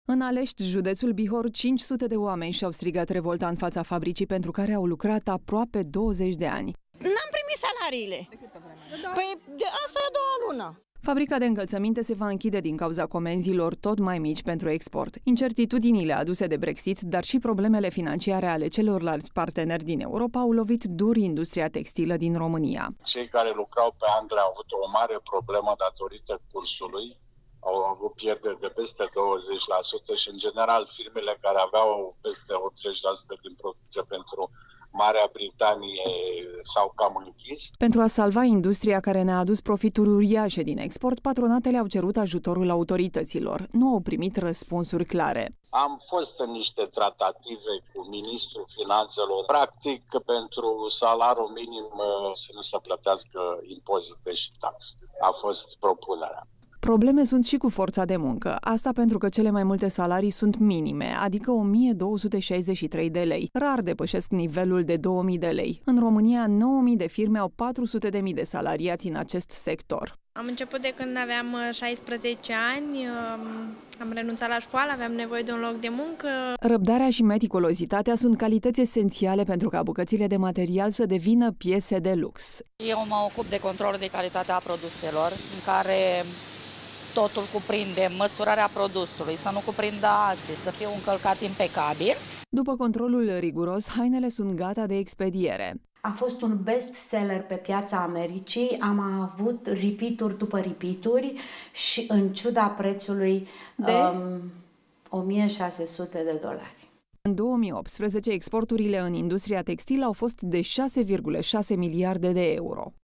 În Alești, județul Bihor, 500 de oameni și-au strigat revolta în fața fabricii pentru care au lucrat aproape 20 de ani. N-am primit salariile. Păi de asta e a doua lună. Fabrica de încălțăminte se va închide din cauza comenzilor tot mai mici pentru export. Incertitudinile aduse de Brexit, dar și problemele financiare ale celorlalți parteneri din Europa au lovit dur industria textilă din România. Cei care lucrau pe Anglia au avut o mare problemă datorită cursului. Au avut pierderi de peste 20% și, în general, firmele care aveau peste 80% din producție pentru Marea Britanie s-au cam închis. Pentru a salva industria care ne-a adus profituri uriașe din export, patronatele au cerut ajutorul autorităților. Nu au primit răspunsuri clare. Am fost în niște tratative cu ministrul finanțelor, practic pentru salariul minim să nu se plătească impozite și taxe. A fost propunerea. Probleme sunt și cu forța de muncă. Asta pentru că cele mai multe salarii sunt minime, adică 1263 de lei. Rar depășesc nivelul de 2000 de lei. În România, 9000 de firme au 400.000 de salariați în acest sector. Am început de când aveam 16 ani, am renunțat la școală, aveam nevoie de un loc de muncă. Răbdarea și meticulozitatea sunt calități esențiale pentru ca bucățile de material să devină piese de lux. Eu mă ocup de controlul de calitate a produselor, în care totul cuprinde măsurarea produsului, să nu cuprindă alții, să fie încălcat impecabil. După controlul riguros, hainele sunt gata de expediere. A fost un best-seller pe piața Americii, am avut repeat-uri după repeat-uri și în ciuda prețului de $1.600. În 2018, exporturile în industria textilă au fost de 6,6 miliarde de euro.